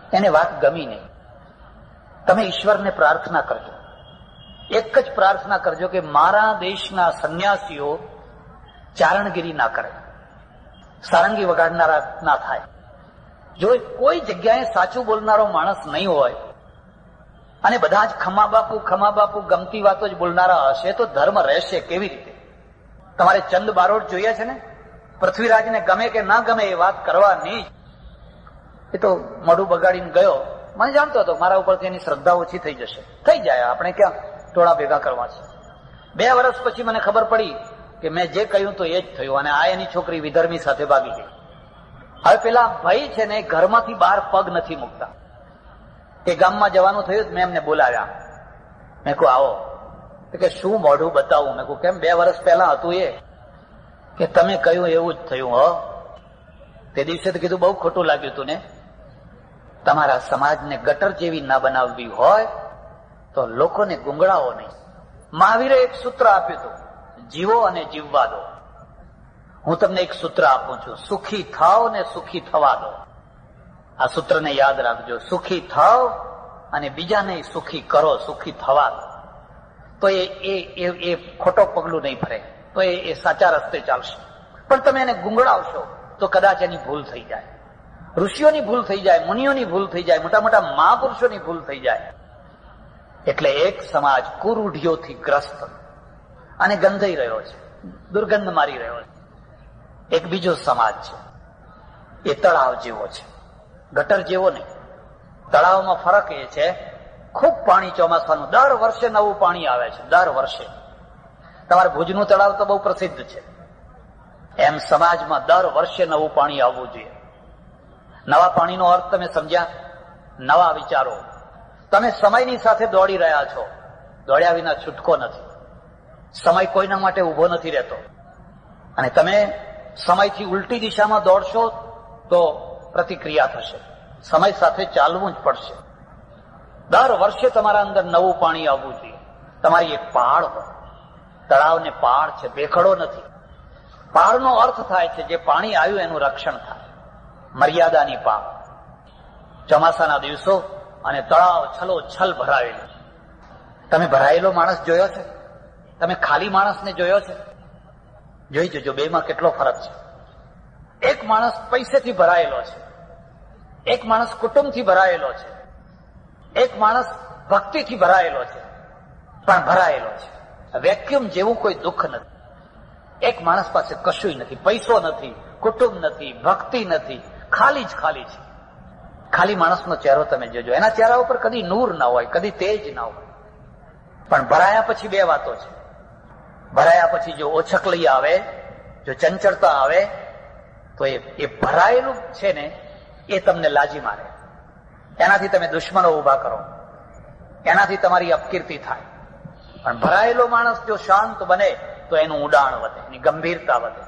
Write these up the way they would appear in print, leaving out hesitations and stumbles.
એને વાત ગમી નહીં. તમે ઈશ્વરને પ્રાર્થના કરજો, એક જ પ્રાર્થના કરજો કે મારા દેશના સંન્યાસીઓ ચારણગીરી ના કરે, સારંગી વગાડનારા ના થાય. જો કોઈ જગ્યાએ સાચું બોલનારો માણસ નહીં હોય અને બધા જ ખમા બાપુ ગમતી વાતો જ બોલનારા હશે તો ધર્મ રહેશે કેવી રીતે? તમારે ચંદ બારોટ જોઈએ છે ને, પૃથ્વીરાજને ગમે કે ના ગમે એ વાત કરવાની. એ તો મોઢું બગાડીને ગયો. મને જાણતો હતો મારા ઉપરથી એની શ્રદ્ધા ઓછી થઈ જશે. થઈ જાય, આપણે ક્યાં ટોળા ભેગા કરવા છે. 2 વર્ષ પછી મને ખબર પડી કે મેં જે કહ્યું તો એ જ થયું, અને આ એની છોકરી વિધર્મી સાથે ભાગી ગઈ. હવે પેલા ભાઈ છે ને ઘરમાંથી બહાર પગ નથી મૂકતા. એ ગામમાં જવાનું થયું, મેં એમને બોલાવ્યા. મેં કહું આવો. કે શું મોઢું બતાવું? મેં કહું કેમ 2 વર્ષ પહેલા હતું એ? કે તમે કહ્યું એવું જ થયું. હો, તે દિવસે તો કીધું બહુ ખોટું લાગ્યું તું ને. તમારા સમાજને ગટર જેવી ના બનાવવી હોય તો લોકોને ગુંગળાવો નહીં. મહાવીરે એક સૂત્ર આપ્યું હતું, જીવો અને જીવવા દો. હું તમને એક સૂત્ર આપું છું, સુખી થાવ ને સુખી થવા દો. આ સૂત્રને યાદ રાખજો, સુખી થાવ અને બીજાને સુખી કરો, સુખી થવા દો. તો એ ખોટો પગલું નહીં ભરે, તો એ સાચા રસ્તે ચાલશે. પણ તમે એને ગુંગળાવશો તો કદાચ એની ભૂલ થઈ જાય. ઋષિઓની ભૂલ થઈ જાય, મુનિઓની ભૂલ થઈ જાય, મોટા મોટા મહાપુરુષોની ભૂલ થઈ જાય. એટલે એક સમાજ કુરૂઢિઓથી ગ્રસ્ત અને ગંધાઈ રહ્યો છે, દુર્ગંધ મારી રહ્યો છે. એક બીજો સમાજ છે, એ તળાવ જેવો છે, ગટર જેવો નહીં. તળાવમાં ફરક એ છે, ખૂબ પાણી ચોમાસાનું, દર વર્ષે નવું પાણી આવે છે, દર વર્ષે. તમારે ભુજનું તળાવ તો બહુ પ્રસિદ્ધ છે. એમ સમાજમાં દર વર્ષે નવું પાણી આવવું જોઈએ. નવા પાણીનો અર્થ તમે સમજ્યા? નવા વિચારો. તમે સમયની સાથે દોડી રહ્યા છો, દોડ્યા વિના છૂટકો નથી. સમય કોઈના માટે ઉભો નથી રહેતો, અને તમે સમયથી ઉલટી દિશામાં દોડશો તો પ્રતિક્રિયા થશે. સમય સાથે ચાલવું જ પડશે. દર વર્ષે તમારા અંદર નવું પાણી આવવું જોઈએ. તમારી એક પહાડ હોય, તળાવને પહાડ છે, ભેખડો નથી. પહાડનો અર્થ થાય છે જે પાણી આવ્યું એનું રક્ષણ થાય, મર્યાદાની પાળ. ચોમાસાના દિવસો અને તળાવ છલોછલ ભરાયેલું. તમે ભરાયેલો માણસ જોયો છે? તમે ખાલી માણસને જોયો છે? જોઈ જજો, બેમાં કેટલો ફરક છે. એક માણસ પૈસેથી ભરાયેલો છે, એક માણસ કુટુંબથી ભરાયેલો છે, એક માણસ ભક્તિથી ભરાયેલો છે, પણ ભરાયેલો છે. વેક્યુમ જેવું કોઈ દુઃખ નથી. એક માણસ પાસે કશું નથી, પૈસો નથી, કુટુંબ નથી, ભક્તિ નથી, ખાલી જ ખાલી છે. ખાલી માણસનો ચહેરો તમે જોજો, એના ચહેરા ઉપર કદી નૂર ના હોય, કદી તેજ ના હોય. પણ ભરાયા પછી 2 વાતો છે. ભરાયા પછી જો ઓછકલી આવે, જો ચંચળતા આવે, તો એ ભરાયેલું છે ને એ તમને લાજી મારે. એનાથી તમે દુશ્મનો ઉભા કરો, એનાથી તમારી અપકીર્તિ થાય. પણ ભરાયેલો માણસ જો શાંત બને તો એનું ઉડાણ વધે, એની ગંભીરતા વધે.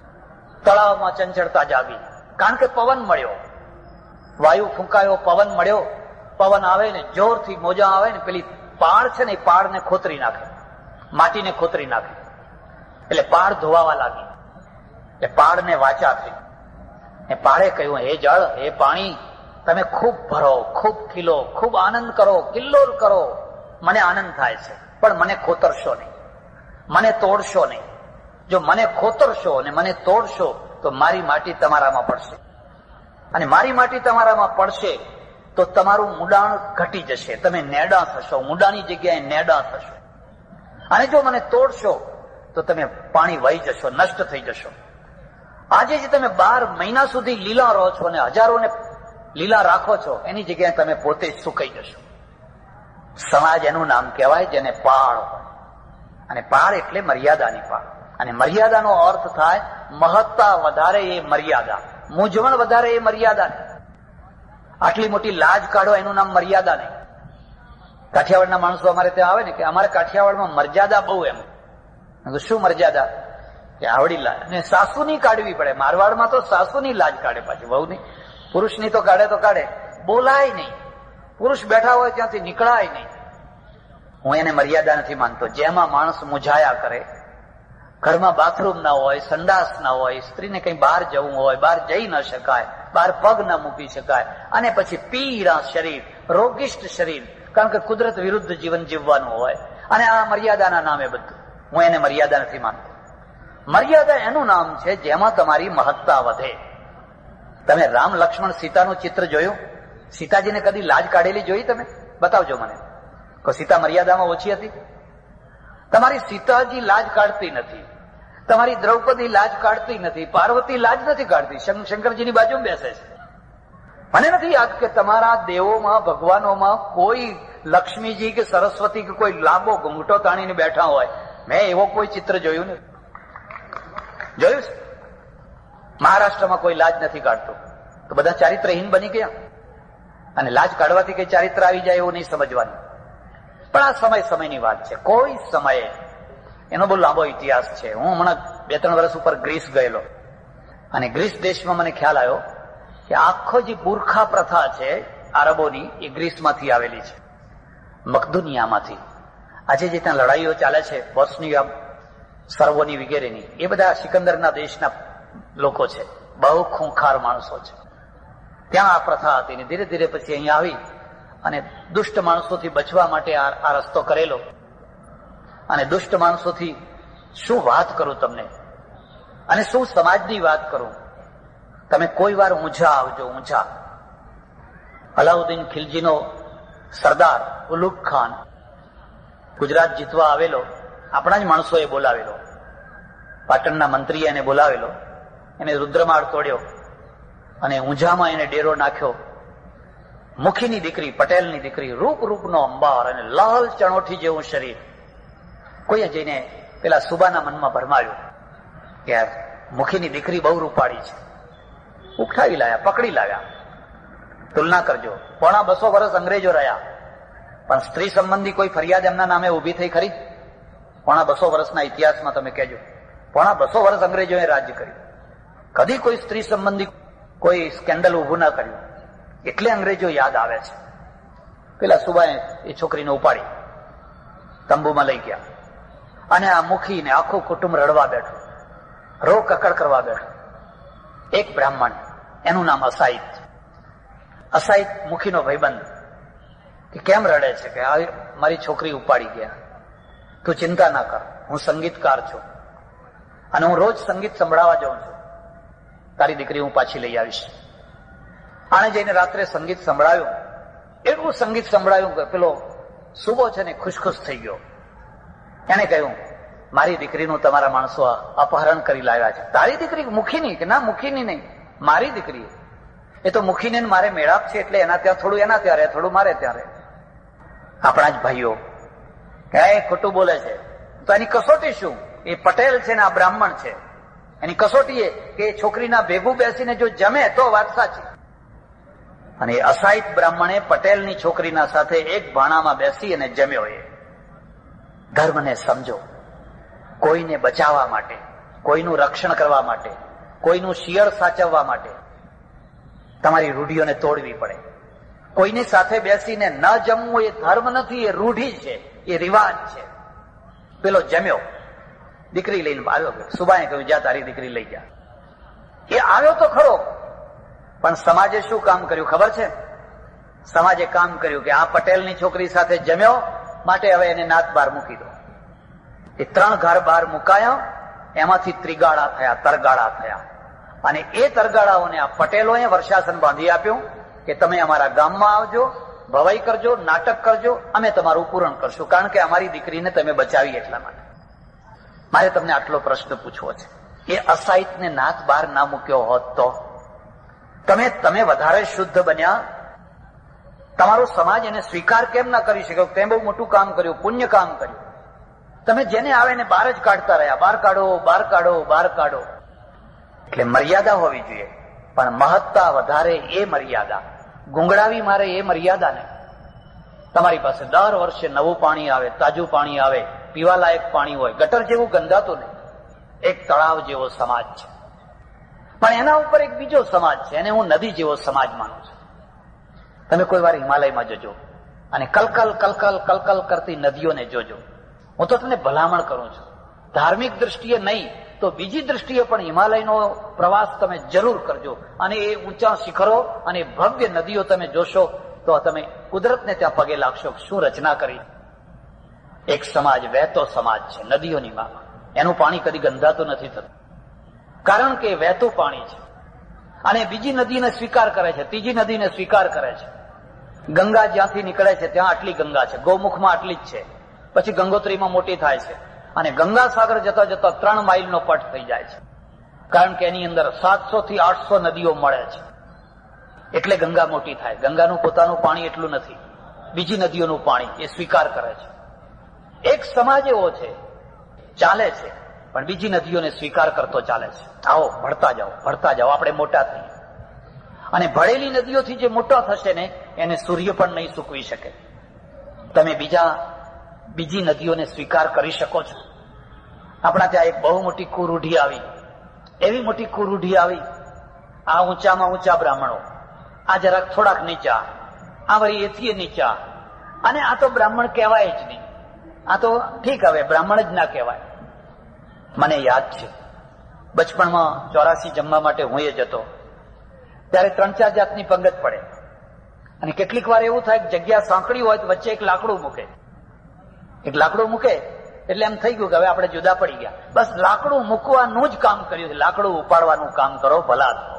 તળાવમાં ચંચળતા જાગી, કારણ કે પવન મળ્યો, વાયુ ફૂંકાયો, પવન મળ્યો. પવન આવે ને જોરથી મોજા આવે ને, પેલી પાળ છે ને એ પાળને ખોતરી નાખે, માટીને ખોતરી નાખે. એટલે પાળ ધોવાવા લાગી, એટલે પાળને વાચા થઈ. એ પાળે કહ્યું, હે જળ, હે પાણી, તમે ખૂબ ભરો, ખૂબ ખીલો, ખૂબ આનંદ કરો, કિલ્લોલ કરો. મને આનંદ થાય છે, પણ મને ખોતરશો નહીં, મને તોડશો નહીં. જો મને ખોતરશો અને મને તોડશો તો મારી માટી તમારામાં પડશે, અને મારી માટી તમારામાં પડશે તો તમારું મુડાણ ઘટી જશે, તમે નેડા થશો, મુડાની જગ્યાએ નેડા થશો. અને જો મને તોડશો તો તમે પાણી વહી જશો, નષ્ટ થઈ જશો. આજે જે તમે 12 મહિના સુધી લીલા રહો છો અને હજારોને લીલા રાખો છો, એની જગ્યાએ તમે પોતે જ સુકાઈ જશો. સમાજ એનું નામ કહેવાય જેને પાળ હોય, અને પાળ એટલે મર્યાદાની પાળ. અને મર્યાદાનો અર્થ થાય મહત્તા વધારે એ મર્યાદા, મૂંઝવણ વધારે એ મર્યાદા નહીં. આટલી મોટી લાજ કાઢો એનું નામ મર્યાદા નહીં. કાઠિયાવાડના માણસો અમારે ત્યાં આવે ને કે અમારે કાઠિયાવાડમાં મર્યાદા બહુ. એમ શું મર્યાદા? કે આવડી લાજ, અને સાસુની કાઢવી પડે. મારવાડમાં તો સાસુની લાજ કાઢે, પાછી વહુની. પુરુષની તો કાઢે, બોલાય નહીં. પુરુષ બેઠા હોય ત્યાંથી નીકળાય નહીં. હું એને મર્યાદા નથી માનતો. જેમાં માણસ મૂંઝાયા કરે, ઘરમાં બાથરૂમ ના હોય, સંડાસ ના હોય, સ્ત્રીને કઈ બહાર જવું હોય, બહાર જઈ ન શકાય, બહાર પગ ન મૂકી શકાય, અને પછી પીળા શરીર, રોગિષ્ઠ શરીર, કારણ કે કુદરત વિરુદ્ધ જીવન જીવવાનું હોય. અને આ મર્યાદાના નામે બધું. હું એને મર્યાદા નથી માનતો. મર્યાદા એનું નામ છે જેમાં તમારી મહત્તા વધે. તમે રામ લક્ષ્મણ સીતાનું ચિત્ર જોયું? સીતાજીને કદી લાજ કાઢેલી જોઈ? તમે બતાવજો મને. કોઈ સીતા મર્યાદામાં ઓછી હતી? તમારી સીતાજી લાજ કાઢતી નથી, તમારી દ્રૌપદી લાજ કાઢતી નથી, પાર્વતી લાજ નથી કાઢતી, શંકરજીની બાજુમાં બેસે છે. મને નથી યાદ કે તમારા દેવોમાં, ભગવાનોમાં કોઈ લક્ષ્મીજી કે સરસ્વતી કે કોઈ લાંબો ઘૂંઘટો તાણીને બેઠા હોય. મેં એવો કોઈ ચિત્ર જોયું નથી. જોયું છે? મહારાષ્ટ્રમાં કોઈ લાજ નથી કાઢતું, તો બધા ચારિત્રહીન બની ગયા. અને લાજ કાઢવાથી કઈ ચારિત્ર આવી જાય એવું નહીં સમજવાનું. પણ આ સમય સમયની વાત છે. કોઈ સમયે એનો બહુ લાંબો ઇતિહાસ છે. હું હમણાં 2-3 વર્ષ ઉપર ગ્રીસ ગયેલો, અને ગ્રીસ દેશમાં મને ખ્યાલ આવ્યો કે આખો જે બુરખા પ્રથા છે આરબોની, એ ગ્રીસમાંથી આવેલી છે, મકદુનિયામાંથી. આજે જે ત્યાં લડાઈઓ ચાલે છે, બોસ્નિયા, સર્વોની વગેરેની, એ બધા સિકંદરના દેશના લોકો છે, બહુ ખૂંખાર માણસો છે. ત્યાં આ પ્રથા હતી ને ધીરે ધીરે પછી અહીંયા આવી અને દુષ્ટ માણસોથી બચવા માટે આ રસ્તો કરેલો. અને દુષ્ટ માણસોથી શું વાત કરું તમને, અને શું સમાજની વાત કરું. તમે કોઈ વાર ઊંઝા આવજો, ઊંઝા. અલાઉદ્દીન ખિલજીનો સરદાર ઉલુગ ખાન ગુજરાત જીતવા આવેલો, આપણા જ માણસોએ બોલાવેલો, પાટણના મંત્રીએ એને બોલાવેલો. એને રુદ્રમાળ તોડ્યો અને ઊંઝામાં એને ડેરો નાખ્યો. મુખીની દીકરી, પટેલની દીકરી, રૂપ રૂપનો અંબાર અને લાલ ચણોઠી જેવું શરીર. કોઈએ જઈને પેલા સુબાના મનમાં ભરમાવ્યું કે મુખીની દીકરી બહુ રૂપાળી છે. ઉઠાવી લાયા, પકડી લાવ્યા. તુલના કરજો, 250 વર્ષ અંગ્રેજો રહ્યા, પણ સ્ત્રી સંબંધી કોઈ ફરિયાદ એમના નામે ઉભી થઈ ખરી? 250 વર્ષના ઇતિહાસમાં તમે કહેજો. 250 વર્ષ અંગ્રેજોએ રાજ્ય કર્યું, કદી કોઈ સ્ત્રી સંબંધી કોઈ સ્કેન્ડલ ઉભું ના કર્યું. એટલે અંગ્રેજો યાદ આવે છે. પેલા સુબાએ એ છોકરીને ઉપાડી તંબુમાં લઈ ગયા, અને આ મુખીને આખું કુટુંબ રડવા બેઠું, રો કકડ કરવા બેઠું. એક બ્રાહ્મણ, એનું નામ અસાઈત. અસાઈત મુખીનો ભાઈબંધ, કે કેમ રડે છે? કે મારી છોકરી ઉપાડી ગયા. તું ચિંતા ના કર, હું સંગીતકાર છું અને હું રોજ સંગીત સંભળાવવા જાઉં છું. તારી દીકરી હું પાછી લઈ આવીશ. આને જઈને રાત્રે સંગીત સંભળાવ્યું. એટલું સંગીત સંભળાવ્યું કે પેલો સુબો છે ને ખુશ થઈ ગયો. એને કહ્યું, મારી દીકરીનું તમારા માણસો અપહરણ કરી લાવ્યા છે. તારી દીકરી? મુખીની? કે ના, મુખીની નહીં, મારી દીકરી. એ તો મુખીને મારે મેળાપ છે, એટલે એના ત્યાં થોડું એના ત્યાં રહે, થોડું મારે ત્યાં રહે. આપણા જ ભાઈઓ એ ખોટું બોલે છે, તો એની કસોટી શું? એ પટેલ છે ને આ બ્રાહ્મણ છે. એની કસોટી એ કે એ છોકરીના ભેગું બેસીને જો જમે તો વાત સાચી. અને એ અસાઈત બ્રાહ્મણે પટેલની છોકરીના સાથે એક ભાણામાં બેસી અને જમ્યો. એ ધર્મને સમજો. કોઈને બચાવવા માટે, કોઈનું રક્ષણ કરવા માટે, કોઈનું શિયળ સાચવવા માટે તમારી રૂઢિઓને તોડવી પડે. કોઈની સાથે બેસીને ન જમવું એ ધર્મ નથી, એ રૂઢિ છે, એ રિવાજ છે. પેલો જમ્યો, દીકરી લઈને આવ્યો. સુબાએ કહ્યું, જા તારી દીકરી લઈ જા. એ આવ્યો તો ખરો, પણ સમાજે શું કામ કર્યું ખબર છે? સમાજે કામ કર્યું કે આ પટેલની છોકરી સાથે જમ્યો, માટે હવે એને નાત બહાર મૂકી દો. એ 3 ઘર બહાર મુકાયા, એમાંથી ત્રિગાળા થયા, તરગાળા થયા. અને એ તરગાળાઓને આ પટેલોએ વર્ષાસન બાંધી આપ્યું કે તમે અમારા ગામમાં આવજો, ભવાઈ કરજો, નાટક કરજો, અમે તમારું પૂરણ કરશું, કારણ કે અમારી દીકરીને તમે બચાવી એટલા માટે. મારે તમને આટલો પ્રશ્ન પૂછવો છે. એ અસાઈતને નાત બહાર ના મૂક્યો હોત તો તમે વધારે શુદ્ધ બન્યા? તમારો સમાજ એને સ્વીકાર કેમ ના કરી શક્યો? તે બહુ મોટું કામ કર્યું, પુણ્ય કામ કર્યું. તમે જેને આવે ને બહાર જ કાઢતા રહ્યા, બહાર કાઢો, બહાર કાઢો, બહાર કાઢો. એટલે મર્યાદા હોવી જોઈએ, પણ મહત્તા વધારે એ મર્યાદા. ગુંગળાવી મારે એ મર્યાદા ને. તમારી પાસે દર વર્ષે નવું પાણી આવે, તાજું પાણી આવે, પીવાલાયક પાણી હોય, ગટર જેવું ગંધાતું નહીં. એક તળાવ જેવો સમાજ છે. પણ એના ઉપર એક બીજો સમાજ છે, એને હું નદી જેવો સમાજ માનું છું. તમે કોઈ વાર હિમાલયમાં જજો અને કલકલ કલકલ કલકલ કરતી નદીઓને જોજો. હું તો તમને ભલામણ કરું છું, ધાર્મિક દ્રષ્ટિએ નહીં, તો બીજી દ્રષ્ટિએ પણ હિમાલયનો પ્રવાસ તમે જરૂર કરજો. અને એ ઊંચા શિખરો અને ભવ્ય નદીઓ તમે જોશો તો તમે કુદરતને ત્યાં પગે લાગશો. શું રચના કરી! એક સમાજ, વહેતો સમાજ છે નદીઓની માં. એનું પાણી કદી ગંધાતું નથી થતું, કારણ કે વહેતું પાણી છે. અને બીજી નદીને સ્વીકાર કરે છે, ત્રીજી નદીને સ્વીકાર કરે છે. ગંગા જ્યાંથી નીકળે છે ત્યાં આટલી ગંગા છે, ગૌમુખમાં આટલી જ છે, પછી ગંગોત્રીમાં મોટી થાય છે, અને ગંગા સાગર જતા જતા 3 માઇલનો પટ થઈ જાય છે, કારણ કે એની અંદર 700 થી 800 નદીઓ મળે છે. એટલે ગંગા મોટી થાય. ગંગાનું પોતાનું પાણી એટલું નથી, બીજી નદીઓનું પાણી એ સ્વીકાર કરે છે. એક સમાજ એવો છે, ચાલે છે, પણ બીજી નદીઓને સ્વીકાર કરતો ચાલે છે. આવો, ભળતા જાઓ, ભળતા જાઓ, આપણે મોટા થઈએ. અને ભળેલી નદીઓથી જે મોટા થશે ને એને સૂર્ય પણ નહીં સૂકવી શકે. તમે બીજી નદીઓને સ્વીકાર કરી શકો છો. આપણા ત્યાં એક બહુ મોટી કુરૂઢી આવી, એવી મોટી કુરૂઢી આવી. આ ઊંચામાં ઊંચા બ્રાહ્મણો, આ જરાક થોડાક નીચા, આ વળી એથી નીચા, અને આ તો બ્રાહ્મણ કહેવાય જ નહીં. આ તો ઠીક, હવે બ્રાહ્મણ જ ના કહેવાય. મને યાદ છે બચપણમાં 84 જમવા માટે હું એ જતો, ત્યારે 3-4 જાતની પંગત પડે. અને કેટલીક વાર એવું થાય કે જગ્યા સાંકડી હોય તો વચ્ચે એક લાકડું મૂકે. એક લાકડું મૂકે એટલે એમ થઈ ગયું કે હવે આપણે જુદા પડી ગયા. બસ લાકડું મૂકવાનું જ કામ કર્યું. લાકડું ઉપાડવાનું કામ કરો, ભલા થો.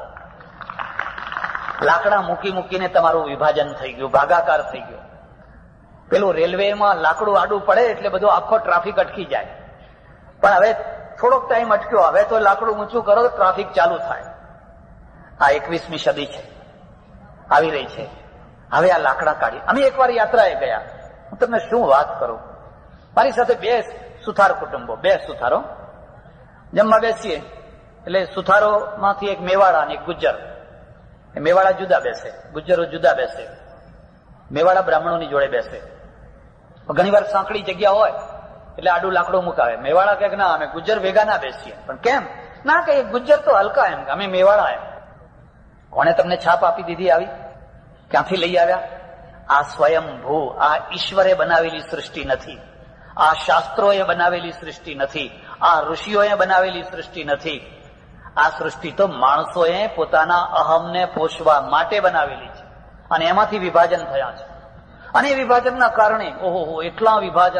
લાકડા મૂકીને તમારું વિભાજન થઈ ગયું, ભાગાકાર થઈ ગયો. પેલું રેલવેમાં લાકડું આડું પડે એટલે બધો આખો ટ્રાફિક અટકી જાય. પણ હવે થોડોક ટાઈમ અટક્યો, હવે તો લાકડું ઊંચું કરો તો ટ્રાફિક ચાલુ થાય. આ 21મી સદી છે, આવી રહી છે. હવે આ લાકડા કાઢી. અમે એકવાર યાત્રાએ ગયા. હું તમને શું વાત કરું, મારી સાથે 2 સુથાર કુટુંબો, 2 સુથારો જમવા બેસીએ. એટલે સુથારો માંથી એક મેવાડા અને એક ગુજ્જર. મેવાડા જુદા બેસે, ગુજ્જરો જુદા બેસે. મેવાડા બ્રાહ્મણોની જોડે બેસે. ઘણી વાર સાંકડી જગ્યા હોય એટલે આડું લાકડું મુકાવે. મેવાડા કહે ના, અમે ગુજ્જર ભેગા ના બેસીએ. પણ કેમ? ના, કે ગુજ્જર તો હલકા, એમ અમે મેવાડા એમ. કોને તમને છાપ આપી દીધી આવી? ક્યાંથી લઈ આવ્યા? આ સ્વયંભૂ, આ ઈશ્વરે બનાવેલી સૃષ્ટિ નથી. આ શાસ્ત્રોએ બનાવેલી સૃષ્ટિ નથી. આ ઋષિઓએ બનાવેલી સૃષ્ટિ નથી. આ સૃષ્ટિ તો માણસોએ પોતાના અહમને પોષવા માટે બનાવેલી છે. અને એમાંથી વિભાજન થયા છે. અને એ વિભાજનના કારણે ઓહો, એટલા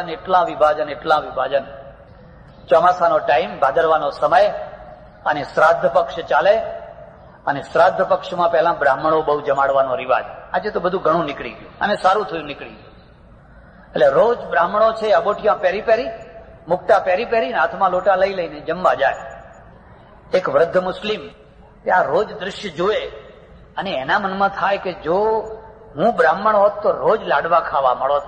વિભાજન. ચોમાસાનો ટાઈમ, ભાદરવાનો સમય, અને શ્રાદ્ધ પક્ષ ચાલે. અને શ્રાદ્ધ પક્ષમાં પહેલા બ્રાહ્મણો બહુ જમાડવાનો રિવાજ. આજે તો બધું ઘણું નીકળી ગયું, અને સારું થયું નીકળી ગયું. એટલે રોજ બ્રાહ્મણો છે અબોટિયા પહેરી, મુકટા પહેરી, હાથમાં લોટા લઈ લઈને જમવા જાય. એક વૃદ્ધ મુસ્લિમ આ રોજ દ્રશ્ય જોએ અને એના મનમાં થાય કે જો હું બ્રાહ્મણ હોત તો રોજ લાડવા ખાવા મળોત.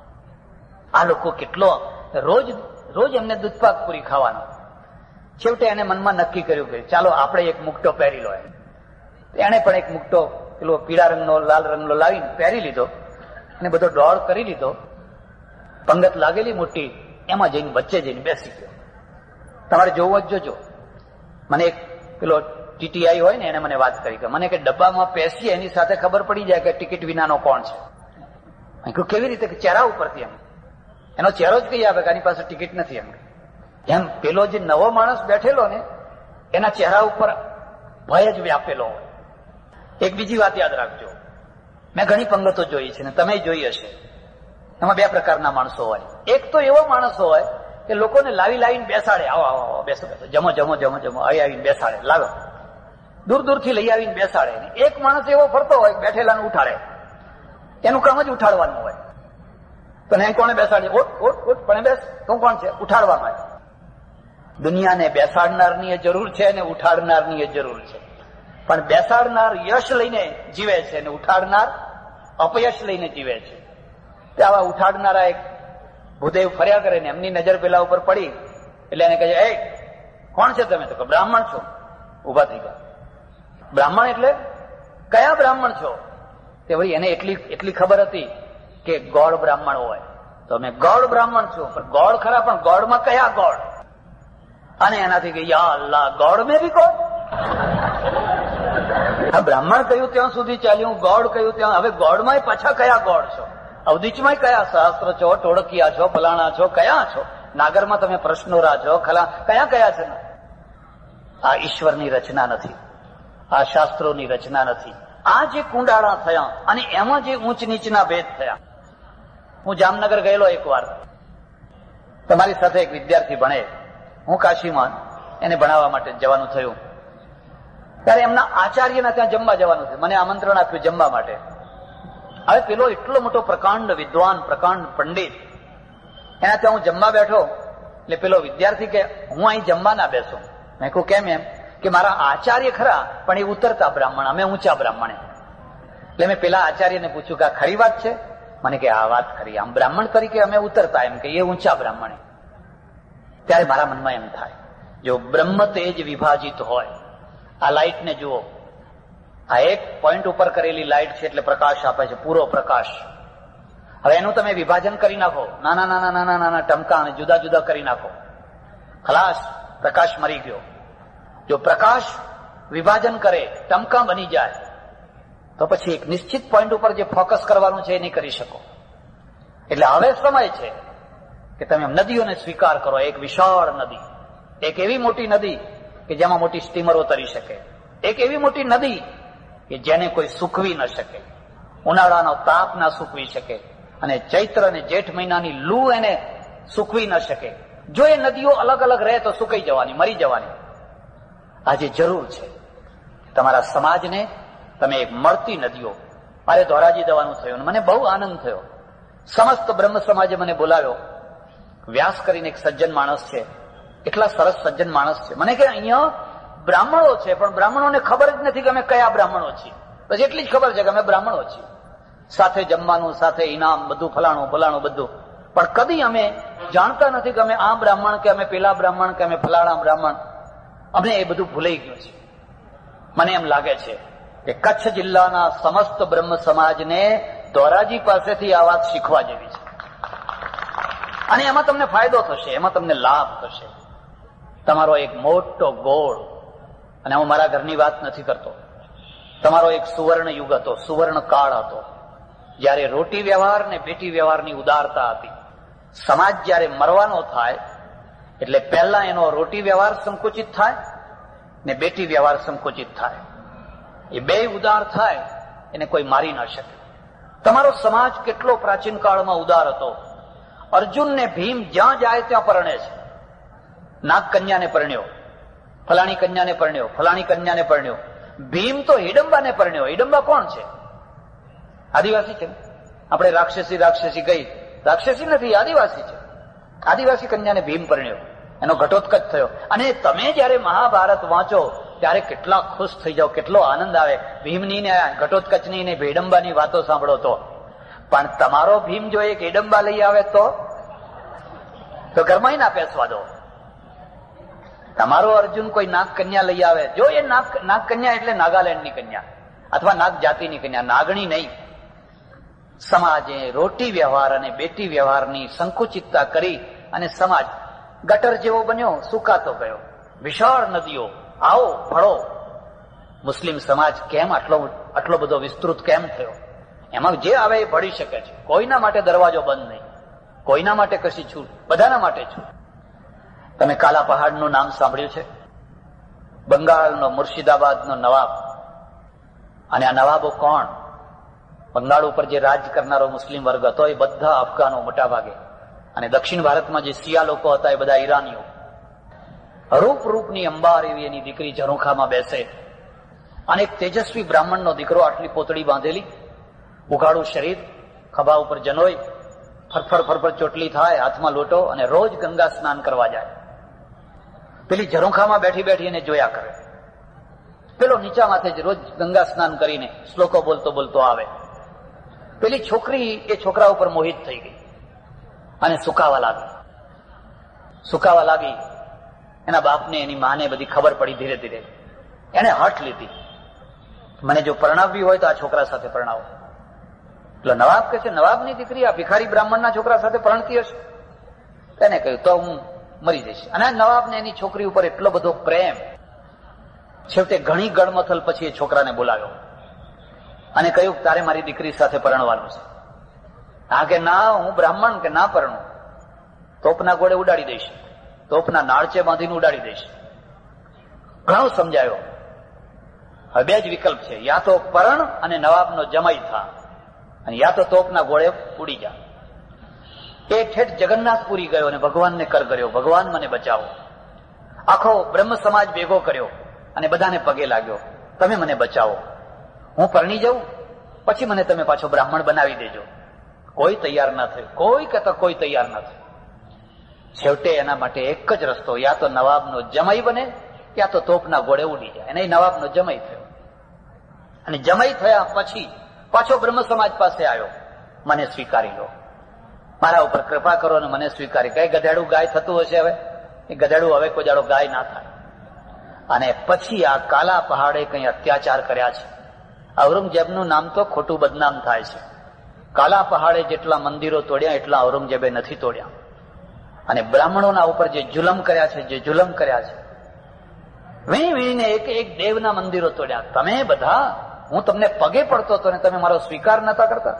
આ લોકો કેટલો રોજ એમને દૂધપાક પૂરી ખાવાનો. છેવટે એને મનમાં નક્કી કર્યું કે ચાલો આપણે એક મુકટો પહેરી લો. એને પણ એક મુકટો પેલો પીળા રંગનો, લાલ રંગનો લાવીને પહેરી લીધો અને બધો દોડ કરી લીધો. પંગત લાગેલી મોટી, એમાં જઈને વચ્ચે જઈને બેસી ગયો. તમારે જોવું જ જોજો. મને એક પેલો ટીટીઆઈ હોય ને એને મને વાત કરી કે મને કે ડબ્બામાં પેસી એની સાથે ખબર પડી જાય કે ટિકિટ વિનાનો કોણ છે. કેવી રીતે? કે ચહેરા ઉપરથી. એનો ચહેરો જ કહી આપે કે આની પાસે ટિકિટ નથી. એમ પેલો જે નવો માણસ બેઠેલો ને એના ચહેરા ઉપર ભય જ વ્યાપેલો હોય. એક બીજી વાત યાદ રાખજો, મેં ઘણી પંગતો જોઈ છે ને તમે જોઈ હશે. એમાં 2 પ્રકારના માણસો હોય. એક તો એવો માણસ હોય કે લોકોને લાવીને બેસાડે, આવો બેસો, જમો, આવીને બેસાડે, લાવો, દૂરથી લઈ આવીને બેસાડે. એક માણસ એવો ફરતો હોય બેઠેલાને ઉઠાડે, એનું કામ જ ઉઠાડવાનું હોય. તો નહીં કોને બેસાડે? ઓટ પણ બેસ, તું કોણ છે? ઉઠાડવામાં. દુનિયાને બેસાડનારની જરૂર છે અને ઉઠાડનારની જરૂર છે. પણ બેસાડનાર યશ લઈને જીવે છે અને ઉઠાડનાર અપયશ લઈને જીવે છે. તે આવા ઉઠાડનારા એક ભૂદેવ ફર્યા કરે ને એમની નજર પેલા ઉપર પડી એટલે એને કહે, એ કોણ છે તમે? તો કે બ્રાહ્મણ છો. ઉભા થઈ ગયા. બ્રાહ્મણ એટલે કયા બ્રાહ્મણ છો? તે વળી એને એટલી ખબર હતી કે ગોળ બ્રાહ્મણ હોય. તો અમે ગોળ બ્રાહ્મણ છું. પણ ગોળ ખરા, પણ ગોળમાં કયા ગોળ? અને એનાથી કે યા અલ્લાહ, ગોળ મેં બી ગોળ. આ બ્રાહ્મણ કહ્યું ત્યાં સુધી ચાલ્યું, ગોળ કહ્યું ત્યાં. હવે ગોળમાં પાછા કયા ગોળ છો? અવધીચમાં કયા? સહસ્ત્ર છો, ટોળકિયા છો, ફલાણા છો, કયા છો? નાગરમાં તમે પ્રશ્નોરા છો, કયા છે? આ ઈશ્વરની રચના નથી, આ શાસ્ત્રોની રચના નથી. આ જે કુંડાળા થયા અને એમાં જે ઊંચ નીચના ભેદ થયા. હું જામનગર ગયેલો એકવાર, તમારી સાથે એક વિદ્યાર્થી ભણે, હું કાશીમાં એને ભણાવવા માટે જવાનું થયું. ત્યારે એમના આચાર્યના ત્યાં જમવા જવાનું થયું. મને આમંત્રણ આપ્યું જમવા માટે. હવે પેલો એટલો મોટો પ્રકાંડ વિદ્વાન, પ્રકાંડ પંડિત, એના ત્યાં હું જમવા બેઠો. એટલે પેલો વિદ્યાર્થી કે હું અહીં જમવા ના બેસું. મેં કહું કેમ? એમ કે મારા આચાર્ય ખરા પણ એ ઉતરતા બ્રાહ્મણ, અમે ઊંચા બ્રાહ્મણ. એટલે મેં પેલા આચાર્યને પૂછ્યું કે આ ખરી વાત છે? મને કે આ વાત ખરી, આમ બ્રાહ્મણ તરીકે અમે ઉતરતા, એમ કે એ ઊંચા બ્રાહ્મણ. ત્યારે મારા મનમાં એમ થાય, જો બ્રહ્મ તેજ વિભાજિત હોય, આ લાઇટને જુઓ, આ એક પોઈન્ટ ઉપર કરેલી લાઇટ છે એટલે પ્રકાશ આપે છે, પૂરો પ્રકાશ. હવે એનું તમે વિભાજન કરી નાખો, નાના નાના નાના નાના ટમકા અને જુદા જુદા કરી નાખો, ખલાસ, પ્રકાશ મરી ગયો. જો પ્રકાશ વિભાજન કરે, ટમકા બની જાય, તો પછી એક નિશ્ચિત પોઈન્ટ ઉપર જે ફોકસ કરવાનું છે એ નહીં કરી શકો. એટલે હવે સમય છે કે તમે નદીઓને સ્વીકાર કરો. એક વિશાળ નદી, એક એવી મોટી નદી કે જેમાં મોટી સ્ટીમરો તરી શકે, એક એવી મોટી નદી કે જેને કોઈ સૂકવી ન શકે, ઉનાળાનો તાપ ના સૂકવી શકે, અને ચૈત્ર અને જેઠ મહિનાની લૂ એને સૂકવી ન શકે. જો એ નદીઓ અલગ અલગ રહે તો સુકાઈ જવાની, મરી જવાની. આજે જરૂર છે તમારા સમાજને તમે એક મળતી નદીઓ. મારે ધોરાજી જવાનું થયું, મને બહુ આનંદ થયો. સમસ્ત બ્રહ્મ સમાજે મને બોલાવ્યો. વ્યાસ કરીને એક સજ્જન માણસ છે, એટલા સરસ સજ્જન માણસ છે. મને કે અહીંયા બ્રાહ્મણો છે પણ બ્રાહ્મણોને ખબર જ નથી કે અમે કયા બ્રાહ્મણો છીએ. બસ એટલી જ ખબર છે કે અમે બ્રાહ્મણો છીએ, સાથે જમવાનું, સાથે ઇનામ, બધું ફલાણું ફલાણું બધું. પણ કદી અમે જાણતા નથી કે અમે આ બ્રાહ્મણ કે અમે પેલા બ્રાહ્મણ કે અમે ફલાણા બ્રાહ્મણ. અમને એ બધું ભૂલાઈ ગયું છે. મને એમ લાગે છે કે કચ્છ જિલ્લાના સમસ્ત બ્રહ્મ સમાજને ધોરાજી પાસેથી આ વાત શીખવા જેવી છે. અને એમાં તમને ફાયદો થશે, એમાં તમને લાભ થશે. તમારો એક મોટો ગોળ, અને હું મારા ઘરની વાત નથી કરતો, તમારો એક સુવર્ણ યુગ હતો, સુવર્ણ કાળ હતો, જયારે રોટી વ્યવહાર ને બેટી વ્યવહારની ઉદારતા હતી. સમાજ જયારે મરવાનો થાય એટલે પહેલા એનો રોટી વ્યવહાર સંકુચિત થાય ને બેટી વ્યવહાર સંકુચિત થાય. એ બે ઉદાર થાય એને કોઈ મારી ન શકે. તમારો સમાજ કેટલો પ્રાચીન કાળમાં ઉદાર હતો. અર્જુન ને ભીમ જ્યાં જાય ત્યાં પરણે છે. નાગ કન્યાને પરણ્યો, ફલાણી કન્યાને પરણ્યો, ફલાણી કન્યાને પરણ્યો. ભીમ તો હિડંબાને પરણ્યો. હિડંબા કોણ છે? આદિવાસી છે. આપણે રાક્ષસી કહી, રાક્ષસી નથી, આદિવાસી છે. આદિવાસી કન્યાને ભીમ પરણ્યો, એનો ઘટોત્કચ થયો. અને તમે જયારે મહાભારત વાંચો ત્યારે કેટલા ખુશ થઈ જાઓ, કેટલો આનંદ આવે ભીમની ને ઘટોત્કચની ને હિડંબાની વાતો સાંભળો તો. પણ તમારો ભીમ જો એક હિડંબા લઈ આવે તો ઘરમાં ના પેસવા દો. તમારો અર્જુન કોઈ નાગ કન્યા લઈ આવે, જો એ નાગ કન્યા એટલે નાગાલેન્ડની કન્યા અથવા નાગ જાતિની કન્યા, નાગણી નહીં. સમાજે રોટી વ્યવહાર અને બેટી વ્યવહારની સંકુચિતતા કરી અને સમાજ ગટર જેવો બન્યો, સુકાતો ગયો. વિશાળ નદીઓ, આવો ભળો. મુસ્લિમ સમાજ કેમ આટલો બધો વિસ્તૃત કેમ થયો? એમાં જે આવે એ ભળી શકે છે. કોઈના માટે દરવાજો બંધ નહીં, કોઈના માટે કશી છૂટ, બધાના માટે છૂટ. તમે કાલા પહાડનું નામ સાંભળ્યું છે? બંગાળનો મુર્શિદાબાદનો નવાબ. અને આ નવાબો કોણ? બંગાળ ઉપર જે રાજ કરનારો મુસ્લિમ વર્ગ હતો એ બધા અફઘાનો મોટા ભાગે, અને દક્ષિણ ભારતમાં જે શિયા લોકો હતા એ બધા ઈરાનીઓ. રૂપની અંબાર એવી એની દીકરી ઝરૂખામાં બેસે, અને એક તેજસ્વી બ્રાહ્મણનો દીકરો, આટલી પોતળી બાંધેલી, ઉઘાડું શરીર, ખભા ઉપર જનોઈ, ફરફર ચોટલી થાય, હાથમાં લોટો, અને રોજ ગંગા સ્નાન કરવા જાય. પેલી ઝરૂખામાં બેઠી બેઠી એને જોયા કરે. પેલો નીચા માથે જ રોજ ગંગા સ્નાન કરીને શ્લોકો બોલતો બોલતો આવે. પેલી છોકરી એ છોકરા ઉપર મોહિત થઈ ગઈ અને સુકાવા લાગી. એના બાપને, એની માને બધી ખબર પડી. ધીરે ધીરે એને હઠ લીધી, મને જો પરણાવવી હોય તો આ છોકરા સાથે પરણાવો. એટલે નવાબ કહે છે, નવાબની દીકરી આ ભિખારી બ્રાહ્મણના છોકરા સાથે પરણતી હશે? એને કહ્યું તો હું મરી જઈશ. અને નવાબને એની છોકરી ઉપર એટલો બધો પ્રેમ, છેવટે ઘણી ગળમથલ પછી એ છોકરાને બોલાવ્યો અને કહ્યું તારે મારી દીકરી સાથે પરણવાનું છે. હા કે ના, હું બ્રાહ્મણ કે ના પરણું. તોપના ગોળે ઉડાડી દઈશ, તોપના નાળચે બાંધીને ઉડાડી દઈશ. ઘણો સમજાયો. હવે બે જ વિકલ્પ છે, યા તો પરણ અને નવાબનો જમાઈ થા, અને યા તો તોપના ગોળે ઉડી જા. એ ઠેઠ જગન્નાથપુરી ગયો અને ભગવાનને કર કર્યો, ભગવાન મને બચાવો. આખો બ્રહ્મ સમાજ ભેગો કર્યો અને બધાને પગે લાગ્યો, તમે મને બચાવો, હું પરણી જાઉં, પછી મને તમે પાછો બ્રાહ્મણ બનાવી દેજો. કોઈ તૈયાર ના થયું, કોઈ કહેતા કોઈ તૈયાર ના થયું. છેવટે એના માટે એક જ રસ્તો, યા તો નવાબનો જમાઈ બને, યા તો તોપના ઘોડે ઉડી જાય. અને એ નવાબનો જમાઈ થયો. અને જમાઈ થયા પછી પાછો બ્રહ્મ સમાજ પાસે આવ્યો, મને સ્વીકારી લો, મારા ઉપર કૃપા કરો અને મને સ્વીકારી. કઈ ગધેડું ગાય થતું હશે, હવે એ ગધેડું હવે કોઈ જાડો ગાય ના થાય. અને પછી આ કાલા પહાડે કઈ અત્યાચાર કર્યા છે. ઔરંગઝેબનું નામ તો ખોટું બદનામ થાય છે. કાલા પહાડે જેટલા મંદિરો તોડ્યા એટલા ઔરંગઝેબે નથી તોડ્યા. અને બ્રાહ્મણોના ઉપર જે જુલમ કર્યા છે, જે જુલમ કર્યા છે, વીણી વીણીને એક એક દેવના મંદિરો તોડ્યા. તમે બધા, હું તમને પગે પડતો હતો ને તમે મારો સ્વીકાર નતા કરતા.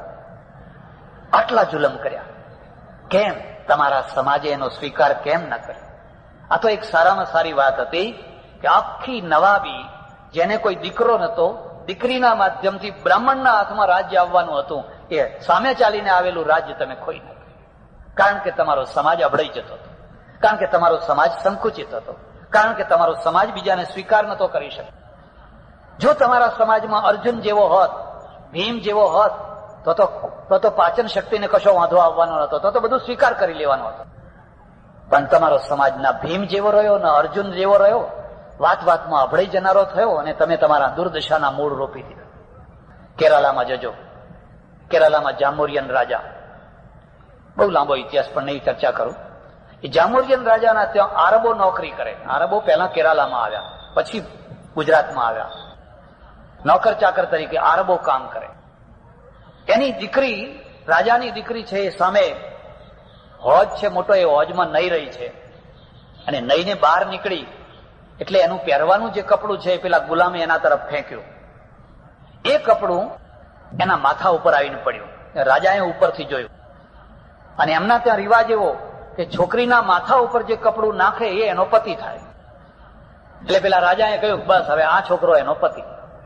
આટલા જુલમ કર્યા. કેમ? તમારા સમાજે એનો સ્વીકાર કેમ ન કર્યો? આ તો એક સારામાં સારી વાત હતી કે આખી નવાબી, જેને કોઈ દીકરો નતો, દીકરીના માધ્યમથી બ્રાહ્મણના હાથમાં રાજ્ય આવવાનું હતું, એ સામે ચાલીને આવેલું રાજ્ય તમે ખોઈ નાખ્યું. કારણ કે તમારો સમાજ અભડાઈ જતો હતો, કારણ કે તમારો સમાજ સંકુચિત હતો, કારણ કે તમારો સમાજ બીજાને સ્વીકાર નતો કરી શકે. જો તમારા સમાજમાં અર્જુન જેવો હોત, ભીમ જેવો હોત, તો પાચન શક્તિને કશો વાંધો આવવાનો નતો, તો બધું સ્વીકાર કરી લેવાનો હતો. પણ તમારો સમાજ ના ભીમ જેવો રહ્યો, ના અર્જુન જેવો રહ્યો, વાત વાતમાં અભડાઈ જનારો થયો, અને તમે તમારા દુર્દશાના મૂળ રોપી દીધા. કેરાલામાં જજો, કેરાલામાં જામોરિયન રાજા, બહુ લાંબો ઇતિહાસ પણ નહીં ચર્ચા કરું. એ જામોરિયન રાજાના ત્યાં આરબો નોકરી કરે. આરબો પહેલા કેરાલામાં આવ્યા, પછી ગુજરાતમાં આવ્યા. નોકર ચાકર તરીકે આરબો કામ કરે. એની દીકરી, રાજાની દીકરી છે, એ સામે હોજ છે મોટો, એ હોજમાં નહીં રહી છે. અને નહીને બહાર નીકળી એટલે એનું પહેરવાનું જે કપડું છે એ પેલા ગુલામે એના તરફ ફેંક્યું. એ કપડું એના માથા ઉપર આવીને પડ્યું. રાજાએ ઉપરથી જોયું, અને એમના ત્યાં રિવાજ એવો કે છોકરીના માથા ઉપર જે કપડું નાખે એ એનો પતિ થાય. એટલે પેલા રાજાએ કહ્યું, બસ હવે આ છોકરો એનો પતિ.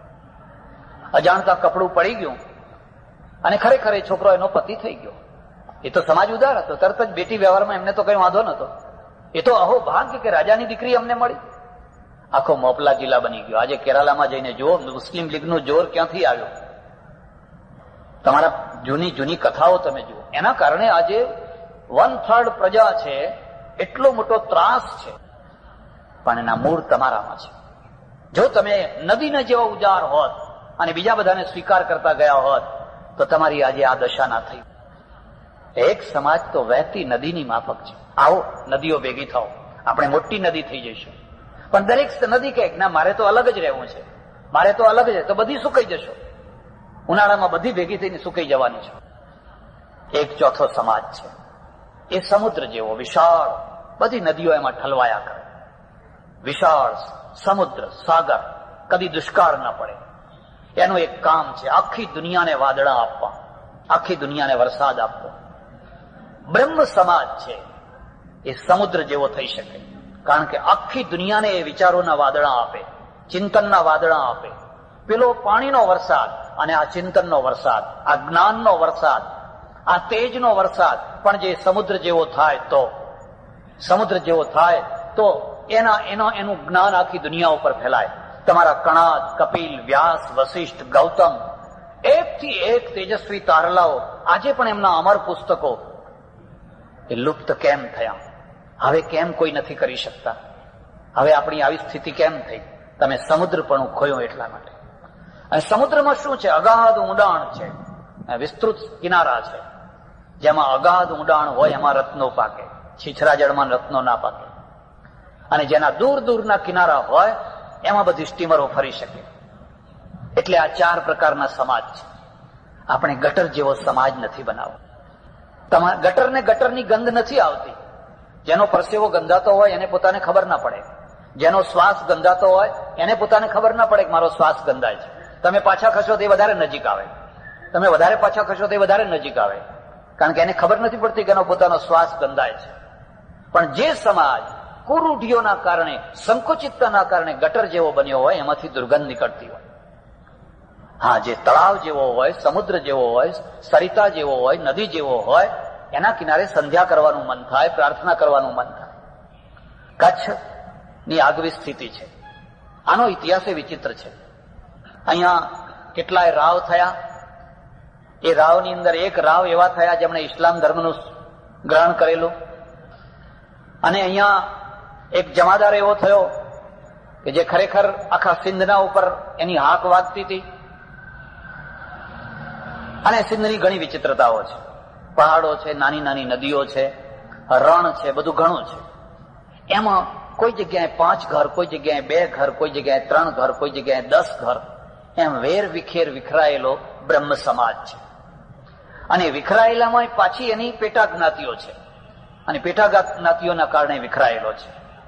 અજાણતા કપડું પડી ગયું, અને ખરેખર એ છોકરો એનો પતિ થઈ ગયો. એ તો સમાજ ઉદાર હતો, તરત જ બેટી વ્યવહારમાં એમને તો કઈ વાંધો નતો. એ તો અહો ભાગ્ય કે રાજાની દીકરી અમને મળી. આખો મોપલા જિલ્લા બની ગયો. આજે કેરાલામાં જઈને જુઓ, મુસ્લિમ લીગનું જોર ક્યાંથી આવ્યું. તમારા જૂની કથાઓ તમે જુઓ. એના કારણે આજે 1/3 પ્રજા છે, એટલો મોટો ત્રાસ છે, પણ એના મૂળ તમારામાં છે. જો તમે નદીને જેવા ઉજાર હોત અને બીજા બધાને સ્વીકાર કરતા ગયા હોત તો તમારી આજે આ દશા ના થઈ. એક સમાજ તો વહેતી નદીની માફક છે. આવો નદીઓ ભેગી થાઓ, આપણે મોટી નદી થઈ જઈશું. પણ દરેક નદી કહે ના, મારે તો અલગ જ રહેવું છે, મારે તો અલગ જ, તો બધી સુકાઈ જશો. ઉનાળામાં બધી ભેગી થઈને સુકાઈ જવાની છે. એક ચોથો સમાજ છે, એ સમુદ્ર જેવો વિશાળ, બધી નદીઓ એમાં ઠલવાયા કરે. વિશાળ સમુદ્ર, સાગર, કદી દુષ્કાળ ના પડે. એનું એક કામ છે, આખી દુનિયાને વાદળા આપવા, આખી દુનિયાને વરસાદ આપવો. બ્રહ્મ સમાજ છે, એ સમુદ્ર જેવો થઈ શકે, કારણ કે આખી દુનિયાને એ વિચારોના વાદળા આપે, ચિંતનના વાદળા આપે. પેલો પાણીનો વરસાદ અને આ ચિંતનનો વરસાદ, આ જ્ઞાનનો વરસાદ, આ તેજનો વરસાદ પણ જે સમુદ્ર જેવો થાય તો, સમુદ્ર જેવો થાય તો એનું જ્ઞાન આખી દુનિયા ઉપર ફેલાય. તમારા કણાદ, કપિલ, વ્યાસ, વશિષ્ઠ, ગૌતમ, એકથી એક તેજસ્વી તારલાઓ, આજે પણ એમના અમર પુસ્તકો એ લુપ્ત કેમ થયા? હવે કેમ કોઈ નથી કરી શકતા? હવે આપણી આવી સ્થિતિ કેમ થઈ? તમે સમુદ્રપણું ખોયું એટલા માટે. અને સમુદ્રમાં શું છે? અગાધ ઊંડાણ છે, વિસ્તૃત કિનારા છે. જેમાં અગાધ ઊંડાણ હોય એમાં રત્નો પાકે, છીછરા જળમાં રત્નો ના પાકે. અને જેના દૂર દૂરના કિનારા હોય એમાં બધી સ્ટીમરો ફરી શકે. એટલે આ 4 પ્રકારના સમાજ છે. આપણે ગટર જેવો સમાજ નથી બનાવવો. ગટરને ગટરની ગંધ નથી આવતી. જેનો પરસેવો ગંધાતો હોય એને પોતાને ખબર ના પડે. જેનો શ્વાસ ગંધાતો હોય એને પોતાને ખબર ના પડે કે મારો શ્વાસ ગંધાય છે. તમે પાછા ખસો તે વધારે નજીક આવે, તમે વધારે પાછા ખસો તે વધારે નજીક આવે, કારણ કે એને ખબર નથી પડતી કે એનો પોતાનો શ્વાસ ગંધાય છે. પણ જે સમાજ કુરૂઢિઓના કારણે, સંકુચિતતાના કારણે ગટર જેવો બન્યો હોય, એમાંથી દુર્ગંધ નીકળતી હોય. હા, જે તળાવ જેવો હોય, સમુદ્ર જેવો હોય, સરિતા જેવો હોય, નદી જેવો હોય, એના કિનારે સંધ્યા કરવાનું મન થાય, પ્રાર્થના કરવાનું મન થાય. કચ્છની આગવી સ્થિતિ છે. આનો ઇતિહાસ વિચિત્ર છે. અહીંયા કેટલાય રાવ થયા. એ રાવની અંદર એક રાવ એવા થયા જેમણે ઇસ્લામ ધર્મનું ગ્રહણ કરેલું. અને અહીંયા એક જમાદાર એવો થયો કે જે ખરેખર આખા સિંધના ઉપર એની હાક વાગતી હતી. અને સિંધની ઘણી વિચિત્રતાઓ છે. પહાડો છે, નાની નાની નદીઓ છે, રણ છે, બધું ઘણું છે. એમાં કોઈ જગ્યાએ 5 ઘર, કોઈ જગ્યાએ 2 ઘર, કોઈ જગ્યાએ 3 ઘર, કોઈ જગ્યાએ 10 ઘર, એમ વેર વિખેર વિખરાયેલો બ્રહ્મ સમાજ છે. અને વિખરાયેલામાં પાછી એની પેટા જ્ઞાતિઓ છે. અને પેટા જ્ઞાતિઓના કારણે વિખરાયેલો છે.